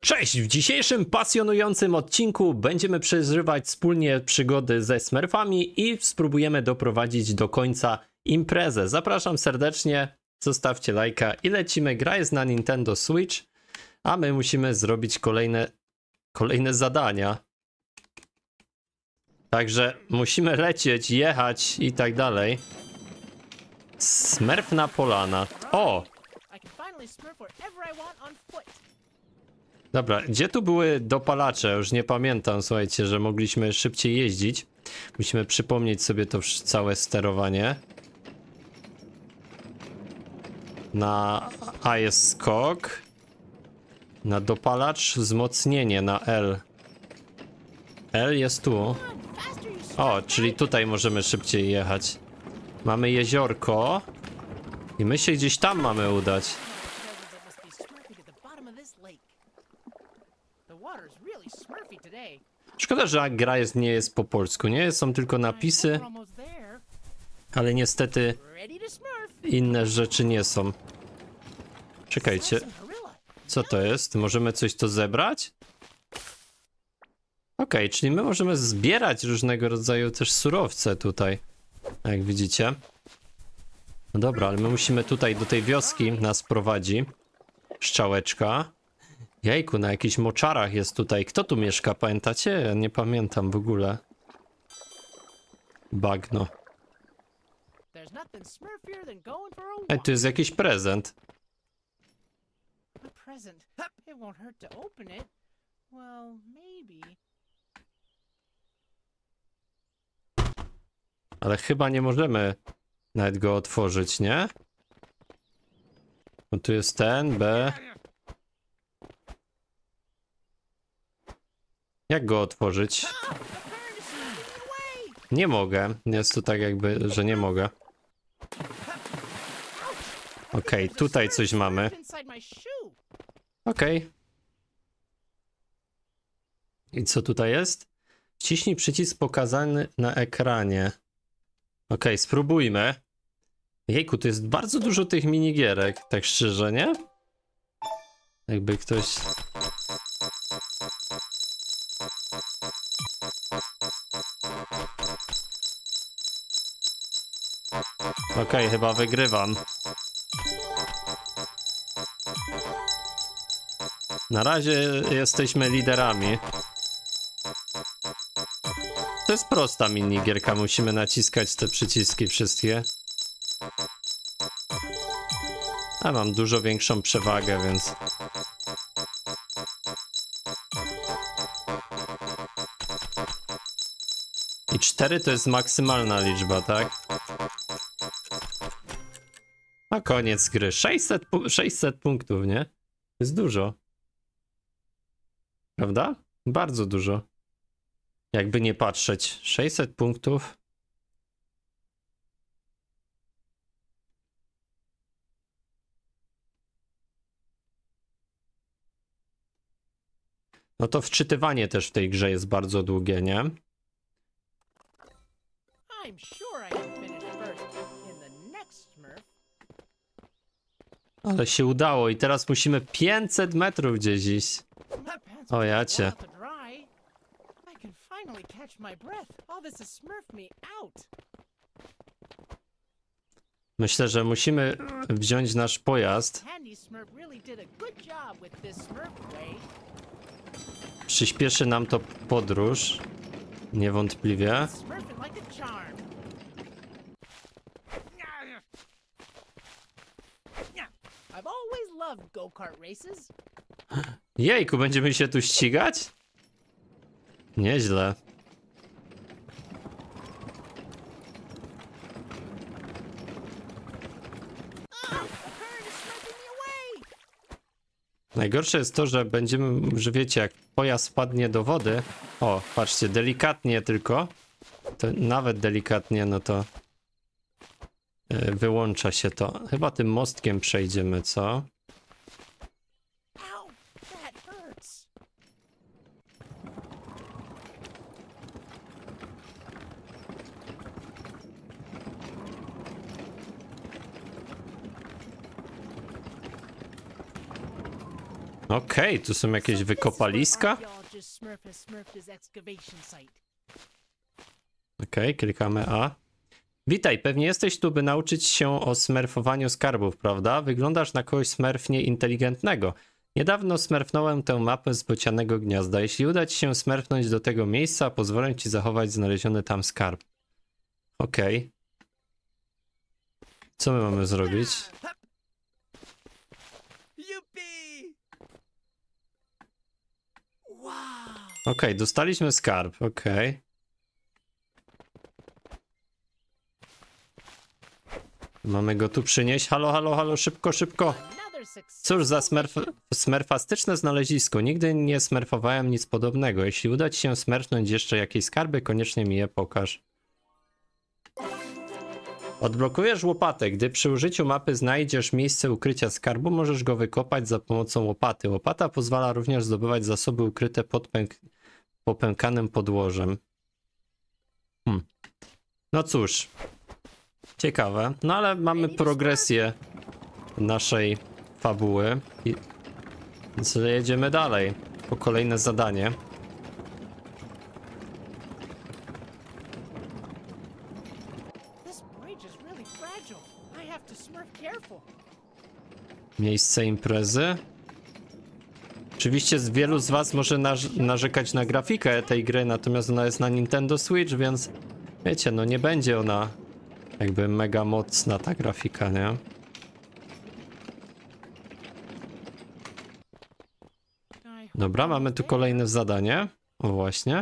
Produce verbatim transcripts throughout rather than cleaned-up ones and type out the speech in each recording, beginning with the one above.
Cześć! W dzisiejszym pasjonującym odcinku będziemy przeżywać wspólnie przygody ze Smurfami i spróbujemy doprowadzić do końca imprezę. Zapraszam serdecznie, zostawcie lajka i lecimy. Gra jest na Nintendo Switch, a my musimy zrobić kolejne, kolejne zadania. Także musimy lecieć, jechać i tak dalej. Smurfna polana. O! Dobra, gdzie tu były dopalacze? Już nie pamiętam, słuchajcie, że mogliśmy szybciej jeździć. Musimy przypomnieć sobie to całe sterowanie. Na A jest skok. Na dopalacz wzmocnienie, na L. L jest tu. O, czyli tutaj możemy szybciej jechać. Mamy jeziorko. I my się gdzieś tam mamy udać. Szkoda, że gra jest, nie jest po polsku, nie? Są tylko napisy, ale niestety inne rzeczy nie są. Czekajcie, co to jest? Możemy coś tu zebrać? Okej, okay, czyli my możemy zbierać różnego rodzaju też surowce tutaj, jak widzicie. No dobra, ale my musimy tutaj do tej wioski, nas prowadzi strzałeczka. Jejku, na jakichś moczarach jest tutaj. Kto tu mieszka, pamiętacie? Ja nie pamiętam w ogóle. Bagno. Ej, tu jest jakiś prezent. Ale chyba nie możemy nawet go otworzyć, nie? No tu jest ten, B. Jak go otworzyć? Nie mogę. Jest tu tak jakby, że nie mogę. Okej, okay, tutaj coś mamy. Okej. Okay. I co tutaj jest? Wciśnij przycisk pokazany na ekranie. Okej, okay, spróbujmy. Jejku, to jest bardzo dużo tych minigierek, tak szczerze, nie? Jakby ktoś... Okej, okay, chyba wygrywam. Na razie jesteśmy liderami. To jest prosta minigierka, musimy naciskać te przyciski wszystkie. A mam dużo większą przewagę, więc... I cztery to jest maksymalna liczba, tak? A koniec gry. sześćset, sześćset punktów, nie? Jest dużo. Prawda? Bardzo dużo. Jakby nie patrzeć. sześćset punktów. No to wczytywanie też w tej grze jest bardzo długie, nie? Ale się udało i teraz musimy pięćset metrów gdzieś iść. O jacie. Myślę, że musimy wziąć nasz pojazd. Przyspieszy nam to podróż. Niewątpliwie. Jejku, będziemy się tu ścigać? Nieźle. Najgorsze jest to, że będziemy, że wiecie, jak pojazd wpadnie do wody. O, patrzcie, delikatnie tylko. To nawet delikatnie, no to yy, wyłącza się to. Chyba tym mostkiem przejdziemy, co? Okej, okay, tu są jakieś wykopaliska. Okej, okay, klikamy A. Witaj, pewnie jesteś tu, by nauczyć się o smerfowaniu skarbów, prawda? Wyglądasz na kogoś smerfnie inteligentnego. Niedawno smerfnąłem tę mapę z bocianego gniazda. Jeśli uda ci się smerfnąć do tego miejsca, pozwolę ci zachować znaleziony tam skarb. Okej. Okay. Co my mamy zrobić? Okej, okay, dostaliśmy skarb, okej. Okay. Mamy go tu przynieść. Halo, halo, halo, szybko, szybko. Cóż za smerf smerfastyczne znalezisko. Nigdy nie smerfowałem nic podobnego. Jeśli uda ci się smerfnąć jeszcze jakieś skarby, koniecznie mi je pokaż. Odblokujesz łopatę. Gdy przy użyciu mapy znajdziesz miejsce ukrycia skarbu, możesz go wykopać za pomocą łopaty. Łopata pozwala również zdobywać zasoby ukryte pod pęk popękanym podłożem. Hmm. No cóż. Ciekawe. No ale mamy progresję naszej fabuły. I więc jedziemy dalej po kolejne zadanie. Miejsce imprezy. Oczywiście z wielu z was może narzekać na grafikę tej gry, natomiast ona jest na Nintendo Switch, więc wiecie, no nie będzie ona jakby mega mocna ta grafika, nie? Dobra, mamy tu kolejne zadanie. O właśnie.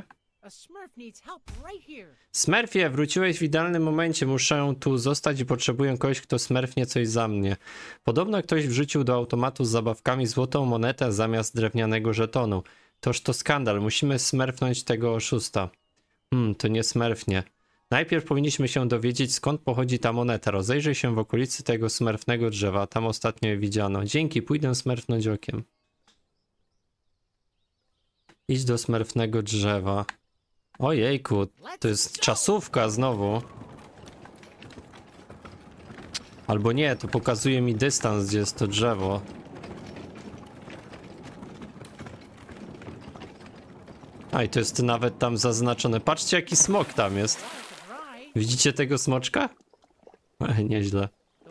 Smurfie, wróciłeś w idealnym momencie. Muszę tu zostać i potrzebuję kogoś, kto smurfnie coś za mnie. Podobno ktoś wrzucił do automatu z zabawkami złotą monetę zamiast drewnianego żetonu. Toż to skandal. Musimy smurfnąć tego oszusta. Hmm, to nie smurfnie. Najpierw powinniśmy się dowiedzieć, skąd pochodzi ta moneta. Rozejrzyj się w okolicy tego smurfnego drzewa. Tam ostatnio je widziano. Dzięki, pójdę smurfnąć okiem. Idź do smurfnego drzewa. Ojejku, to jest czasówka znowu. Albo nie, to pokazuje mi dystans, gdzie jest to drzewo. A i to jest nawet tam zaznaczone. Patrzcie, jaki smok tam jest. Widzicie tego smoczka? E, nieźle.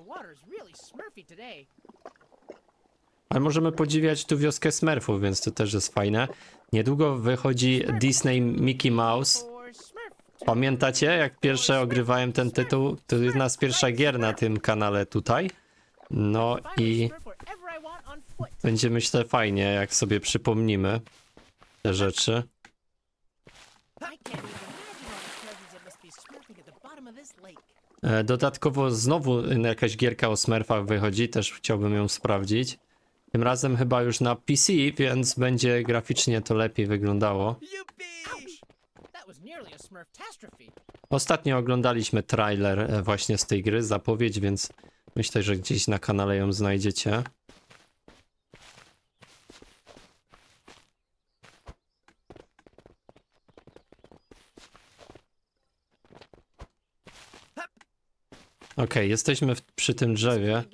Ale możemy podziwiać tu wioskę Smurfów, więc to też jest fajne. Niedługo wychodzi Disney Mickey Mouse. Pamiętacie, jak pierwsze ogrywałem ten tytuł? To jedna z pierwszych gier na tym kanale tutaj. No i będzie, myślę, fajnie, jak sobie przypomnimy te rzeczy. Dodatkowo znowu jakaś gierka o Smurfach wychodzi, też chciałbym ją sprawdzić. Tym razem chyba już na P C, więc będzie graficznie to lepiej wyglądało. Ostatnio oglądaliśmy trailer właśnie z tej gry, zapowiedź, więc myślę, że gdzieś na kanale ją znajdziecie. Okej, okay, jesteśmy w, przy tym drzewie.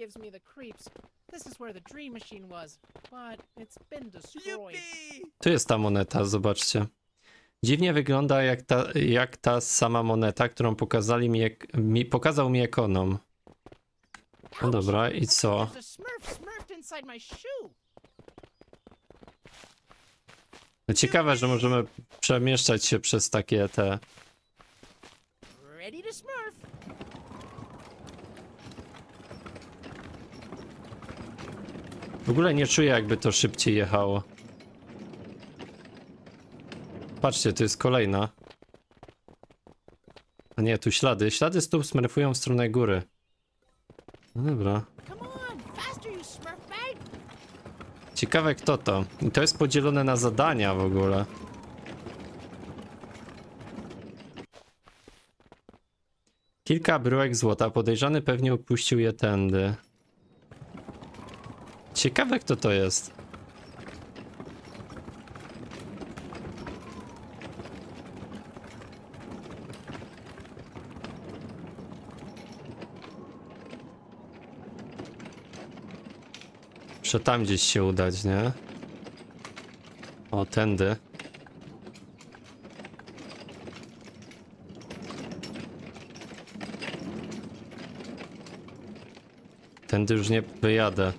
Tu jest ta moneta, zobaczcie. Dziwnie wygląda jak ta, jak ta sama moneta, którą pokazali mi, jak, mi, pokazał mi ekonom. No dobra, i co? No ciekawe, że możemy przemieszczać się przez takie te... W ogóle nie czuję, jakby to szybciej jechało. Patrzcie, to jest kolejna. A nie, tu ślady. Ślady stóp smurfują w stronę góry. No dobra. Ciekawe, kto to. I to jest podzielone na zadania w ogóle. Kilka bryłek złota. Podejrzany pewnie upuścił je tędy. Ciekawe, kto to jest. Muszę tam gdzieś się udać, nie? O, tędy. Tędy już nie wyjadę.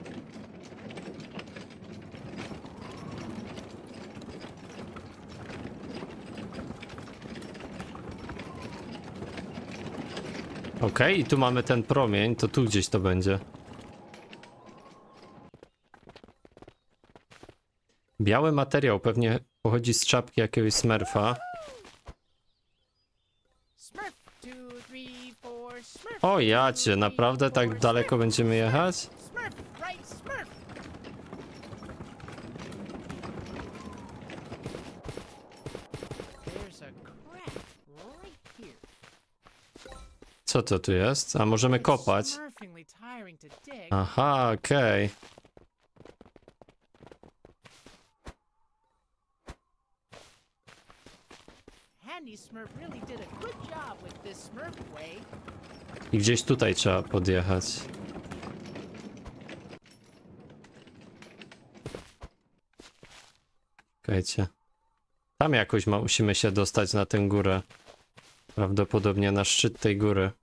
Okej, okay, i tu mamy ten promień, to tu gdzieś to będzie. Biały materiał pewnie pochodzi z czapki jakiegoś smurfa. O jacie, naprawdę tak daleko będziemy jechać? Co to tu jest? A możemy kopać? Aha, okej. Okay. I gdzieś tutaj trzeba podjechać. Czekajcie. Tam jakoś ma, musimy się dostać na tę górę. Prawdopodobnie na szczyt tej góry.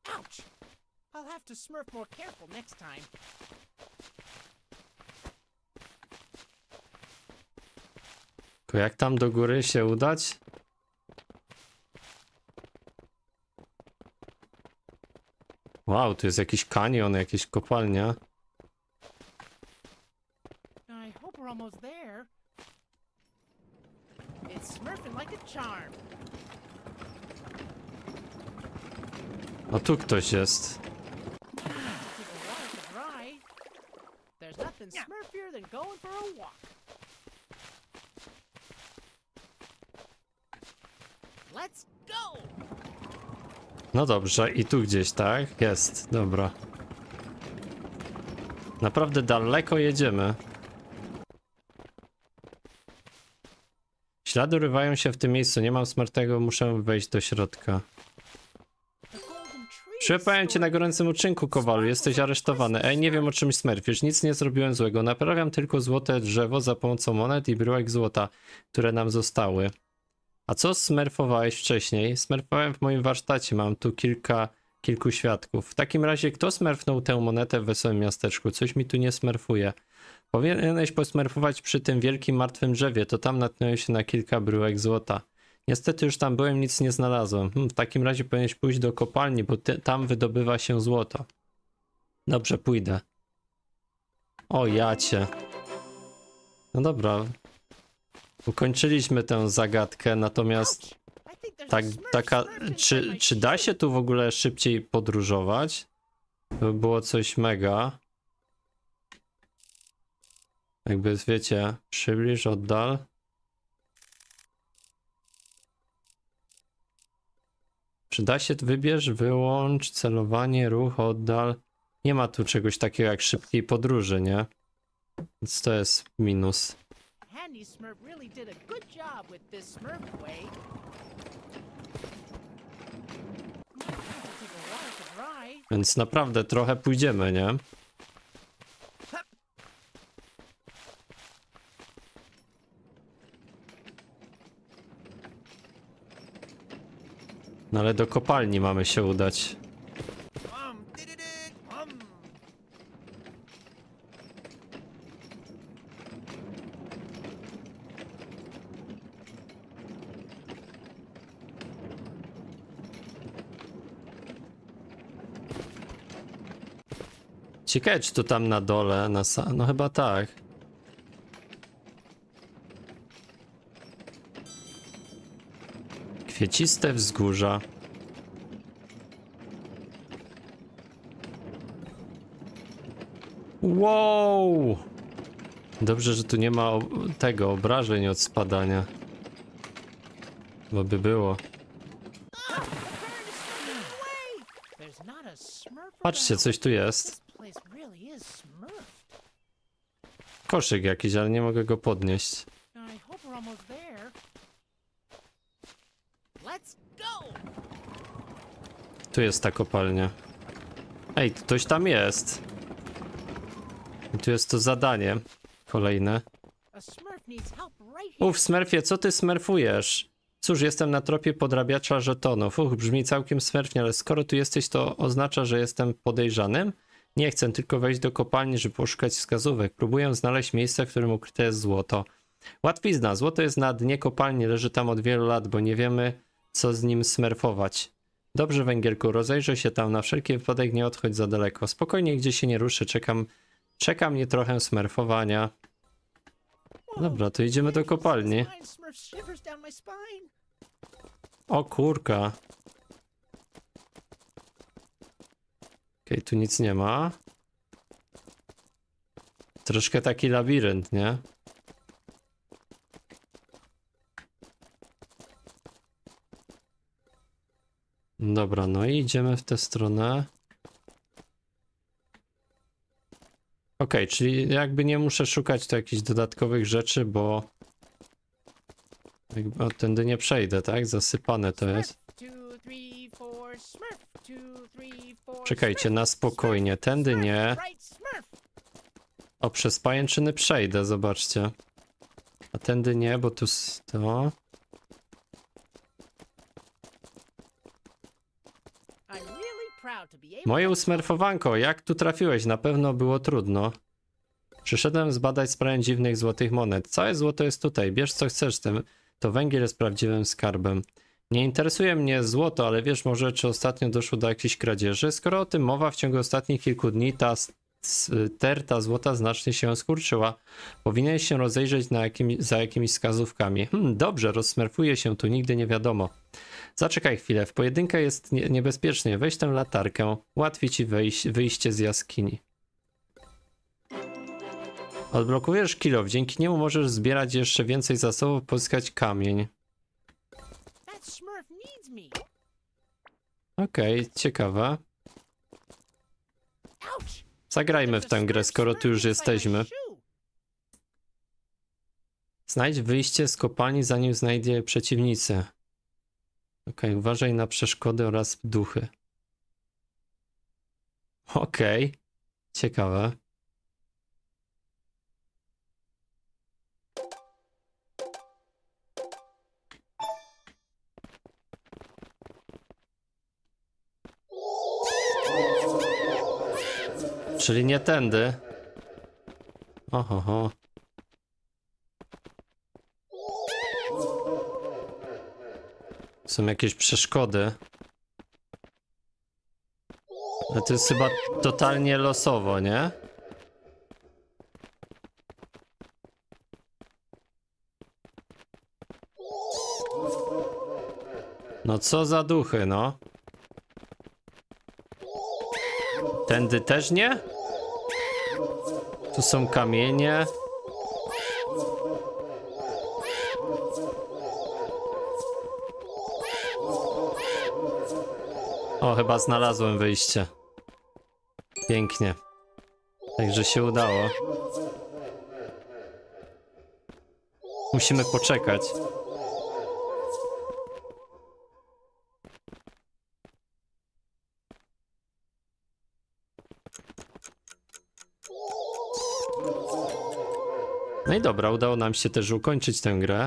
Tylko jak tam do góry się udać? Wow, tu jest jakiś kanion, jakieś kopalnia. O, tu ktoś jest. No dobrze, i tu gdzieś, tak? Jest, dobra. Naprawdę daleko jedziemy. Ślady urywają się w tym miejscu, nie mam smartego, muszę wejść do środka. Przyłapałem cię na gorącym uczynku, Kowalu, jesteś aresztowany. Ej, nie wiem o czymś smurfisz, nic nie zrobiłem złego, naprawiam tylko złote drzewo za pomocą monet i bryłek złota, które nam zostały. A co smurfowałeś wcześniej? Smurfowałem w moim warsztacie, mam tu kilka, kilku świadków. W takim razie kto smurfnął tę monetę w wesołym miasteczku? Coś mi tu nie smurfuje. Powinieneś posmurfować przy tym wielkim martwym drzewie, to tam natknąłem się na kilka bryłek złota. Niestety już tam byłem, nic nie znalazłem. Hmm, w takim razie powinieneś pójść do kopalni, bo ty, tam wydobywa się złoto. Dobrze, pójdę. O jacie. No dobra. Ukończyliśmy tę zagadkę, natomiast tak, taka, czy, czy da się tu w ogóle szybciej podróżować? To by było coś mega. Jakby wiecie, przybliż, oddal. Czy da się, wybierz, wyłącz, celowanie, ruch, oddal. Nie ma tu czegoś takiego jak szybkiej podróży, nie? Więc to jest minus. Więc naprawdę trochę pójdziemy, nie? No ale do kopalni mamy się udać. Ciekawe, czy to tam na dole, na sa... no chyba tak. Kwieciste wzgórza. Wow! Dobrze, że tu nie ma tego obrażeń od spadania. Bo by było. Patrzcie, coś tu jest. Koszyk jakiś, ale nie mogę go podnieść. Tu jest ta kopalnia. Ej, ktoś tam jest. I tu jest to zadanie kolejne. Uf, Smurfie, co ty smerfujesz? Cóż, jestem na tropie podrabiacza żetonów. Uch, brzmi całkiem smerfnie, ale skoro tu jesteś, to oznacza, że jestem podejrzanym? Nie chcę tylko wejść do kopalni, żeby poszukać wskazówek. Próbuję znaleźć miejsce, w którym ukryte jest złoto. Łatwizna. Złoto jest na dnie kopalni, leży tam od wielu lat, bo nie wiemy, co z nim smerfować. Dobrze, węgielku, rozejrzę się tam. Na wszelki wypadek nie odchodź za daleko. Spokojnie, gdzie się nie ruszy. Czekam, czeka mnie trochę smerfowania. Dobra, to idziemy do kopalni. O kurka. Okej, okay, tu nic nie ma. Troszkę taki labirynt, nie? Dobra, no i idziemy w tę stronę. Ok, czyli jakby nie muszę szukać tu jakichś dodatkowych rzeczy, bo jakby od tędy nie przejdę, tak? Zasypane to jest. Czekajcie, na spokojnie, tędy nie. O, przez pajęczyny przejdę, zobaczcie. A tędy nie, bo tu to... Moje usmerfowanko, jak tu trafiłeś? Na pewno było trudno. Przyszedłem zbadać sprawę dziwnych złotych monet. Całe złoto jest tutaj, bierz co chcesz, tym. To węgiel jest prawdziwym skarbem. Nie interesuje mnie złoto, ale wiesz może, czy ostatnio doszło do jakiejś kradzieży? Skoro o tym mowa, w ciągu ostatnich kilku dni ta sterta złota znacznie się skurczyła. Powinieneś się rozejrzeć na jakim, za jakimiś wskazówkami. Hmm, dobrze, rozsmerfuje się tu, nigdy nie wiadomo. Zaczekaj chwilę, w pojedynkę jest nie, niebezpiecznie. Weź tę latarkę, łatwiej ci wejść, wyjście z jaskini. Odblokujesz kilof, dzięki niemu możesz zbierać jeszcze więcej zasobów, pozyskać kamień. Okej, okay, ciekawe. Zagrajmy w tę grę, skoro tu już jesteśmy. Znajdź wyjście z kopalni, zanim znajdzie przeciwnicy. Okej, okay, uważaj na przeszkody oraz duchy. Okej, okay. Ciekawe. Czyli nie tędy. Oho. Są jakieś przeszkody. Ale to jest chyba totalnie losowo, nie? No co za duchy, no. Tędy też nie? Tu są kamienie. O, chyba znalazłem wyjście. Pięknie. Także się udało. Musimy poczekać. No i dobra, udało nam się też ukończyć tę grę.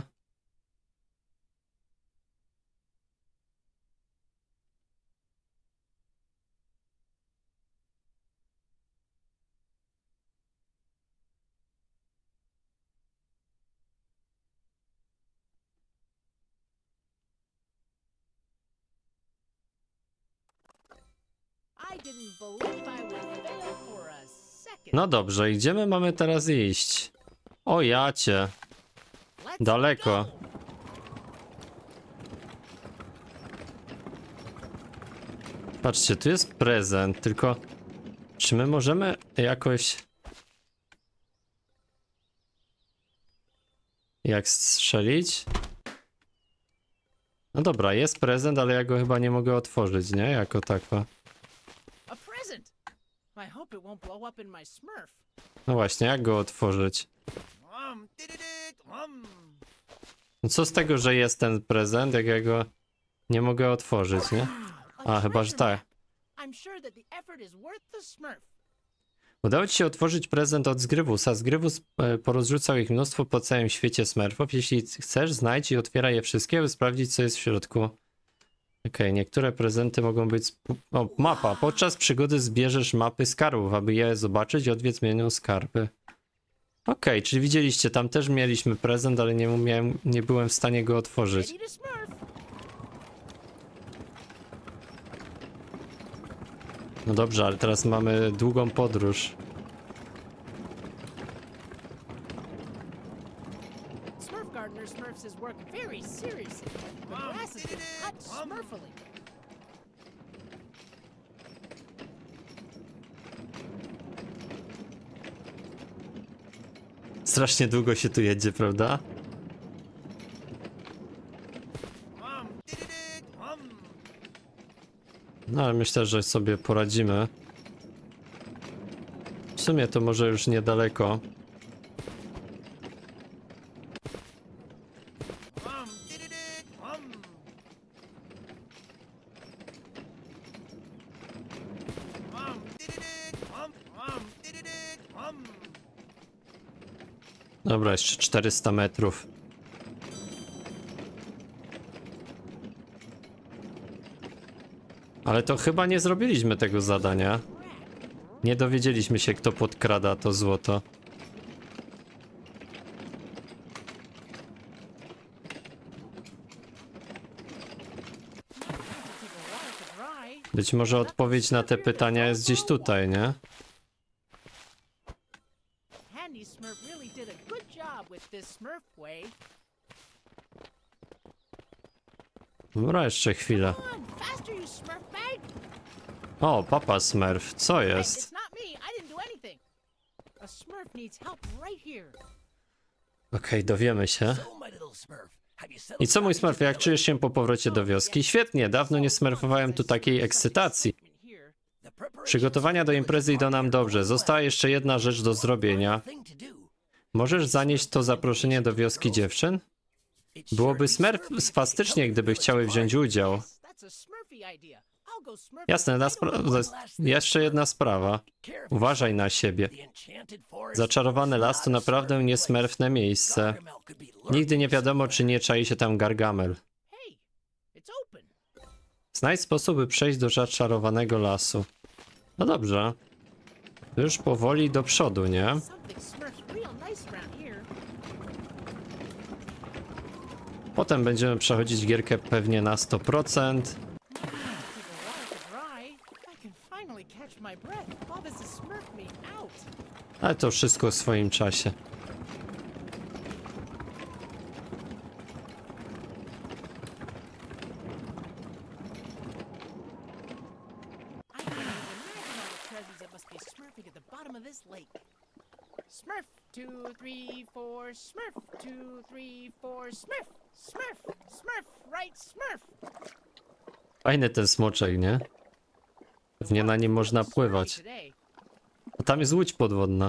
No dobrze, gdzie my mamy teraz iść? O jacie. Daleko. Patrzcie, tu jest prezent, tylko czy my możemy jakoś... Jak strzelić? No dobra, jest prezent, ale ja go chyba nie mogę otworzyć, nie? Jako tako. No właśnie, jak go otworzyć? No co z tego, że jest ten prezent, jak ja go nie mogę otworzyć, nie? A, chyba, że tak. Udało ci się otworzyć prezent od Zgrywusa. Zgrywus e, porozrzucał ich mnóstwo po całym świecie Smurfów. Jeśli chcesz, znajdź i otwieraj je wszystkie, by sprawdzić, co jest w środku. Okej, okay, niektóre prezenty mogą być... O, mapa. Podczas przygody zbierzesz mapy skarbów, aby je zobaczyć i odwiedz menu skarby. Okej, okay, czyli widzieliście, tam też mieliśmy prezent, ale nie umiałem, nie byłem w stanie go otworzyć. No dobrze, ale teraz mamy długą podróż. Smurf Gardener smurfs his work very seriously. The grass has been cut smurfily. Strasznie długo się tu jedzie, prawda? No ale myślę, że sobie poradzimy. W sumie to może już niedaleko. Dobra, jeszcze czterysta metrów. Ale to chyba nie zrobiliśmy tego zadania. Nie dowiedzieliśmy się, kto podkrada to złoto. Być może odpowiedź na te pytania jest gdzieś tutaj, nie? Dobra, jeszcze chwilę. O, papa Smurf, co jest? Okej, okay, dowiemy się. I co, mój Smurf, jak czujesz się po powrocie do wioski? Świetnie, dawno nie smurfowałem tu takiej ekscytacji. Przygotowania do imprezy idą nam dobrze. Została jeszcze jedna rzecz do zrobienia. Możesz zanieść to zaproszenie do wioski dziewczyn? Byłoby smerfastycznie, gdyby chciały wziąć udział. Jasne, na jeszcze jedna sprawa. Uważaj na siebie. Zaczarowany las to naprawdę niesmerfne miejsce. Nigdy nie wiadomo, czy nie czai się tam Gargamel. Znajdź sposób, by przejść do zaczarowanego lasu. No dobrze. Już powoli do przodu, nie? Potem będziemy przechodzić gierkę pewnie na sto procent. Ale to wszystko w swoim czasie. Smurf, two, three, four, Smurf, two, three, four, Smurf, Smurf, Smurf, right, Smurf. Fajny ten smoczek, nie? Pewnie na nim można pływać. A tam jest łódź podwodna.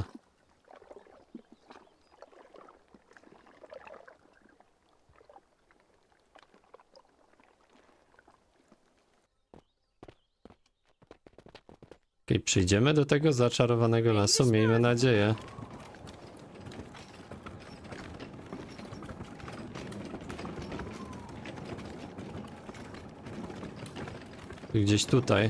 Okej, przyjdziemy do tego zaczarowanego lasu, miejmy nadzieję. Gdzieś tutaj.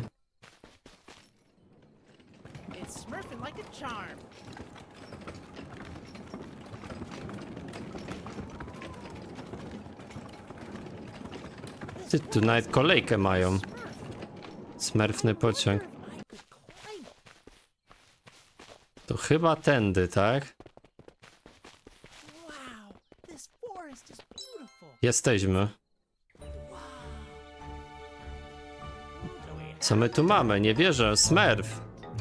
Ty tu nawet kolejkę mają. Smurfny pociąg. To chyba tędy, tak? Jesteśmy. Co my tu mamy? Nie wierzę. Smurf.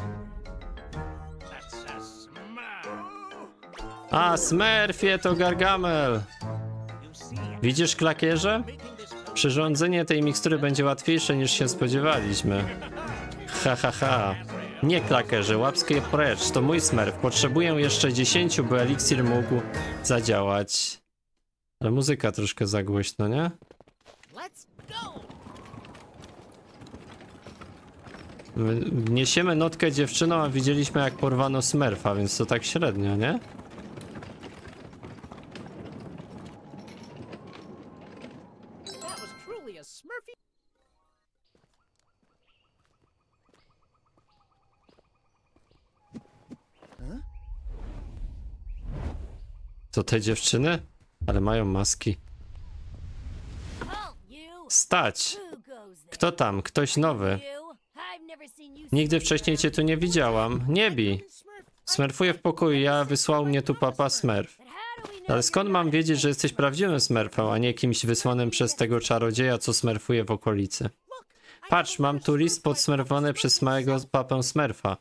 A, Smurfie, to Gargamel. Widzisz, klakierze? Przyrządzenie tej mikstury będzie łatwiejsze niż się spodziewaliśmy. Ha, ha, ha. Nie, klakerze, łapskie precz. To mój Smurf. Potrzebuję jeszcze dziesięciu, by eliksir mógł zadziałać. Ale muzyka troszkę za głośno, nie? My niesiemy notkę dziewczyną, a widzieliśmy jak porwano Smurfa, więc to tak średnio, nie? That was truly a Smurfy. To te dziewczyny? Ale mają maski. Halt, you! Stać! Who goes there? Kto tam? Ktoś nowy. You? I've never seen you Nigdy sneak wcześniej cię around. tu nie widziałam. Nie bij. Smurf. Smurfuję w pokoju, ja wysłał mnie tu papa Smurf. But how do we know Ale you're skąd not mam a wiedzieć, że fake jesteś Smurf? prawdziwym Smurfem, a nie kimś wysłanym przez tego czarodzieja, co smurfuje w okolicy? Look, I Patrz, have a mam letter tu list Smurf by podsmerfowany Papa przez Smurf małego himself. papę Smurfa.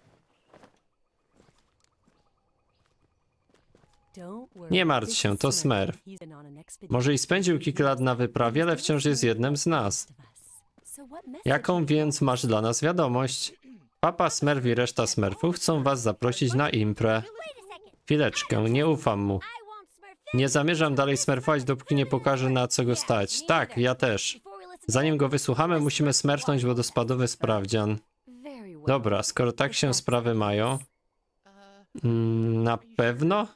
Don't worry, Nie martw this się, is to Smurf. Smurf. He's been on an expedition. Może i spędził kilka lat na wyprawie, ale wciąż jest jednym z nas. So what message Jaką have you więc masz dla nas wiadomość? Papa Smurf i reszta Smurfów chcą was zaprosić na imprę. Chwileczkę, nie ufam mu. Nie zamierzam dalej smurfować, dopóki nie pokaże, na co go stać. Tak, ja też. Zanim go wysłuchamy, musimy smerfnąć wodospadowy sprawdzian. Dobra, skoro tak się sprawy mają, Uh, mm, na pewno?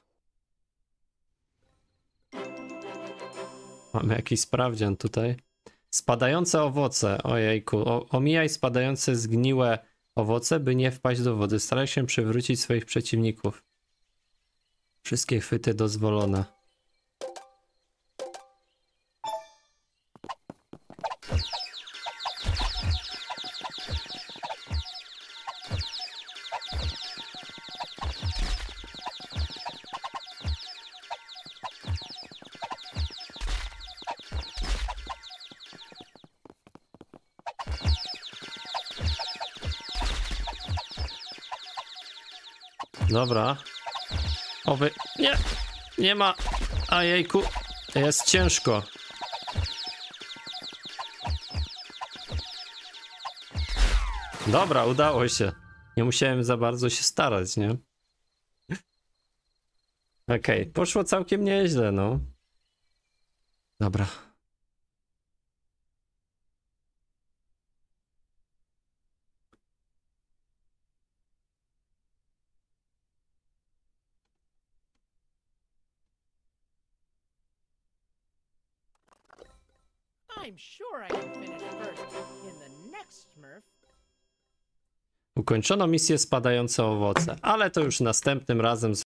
Mamy jakiś sprawdzian tutaj. Spadające owoce. Ojejku, o, omijaj spadające zgniłe owoce, by nie wpaść do wody. Staraj się przywrócić swoich przeciwników. Wszystkie chwyty dozwolone. Dobra. Oby... Nie! Nie ma! A jejku! Jest ciężko. Dobra, udało się. Nie musiałem za bardzo się starać, nie? Okej, okay, poszło całkiem nieźle, no. Dobra. I'm sure I can finish first in the next Smurf. Ukończono misję spadające owoce, ale to już następnym razem.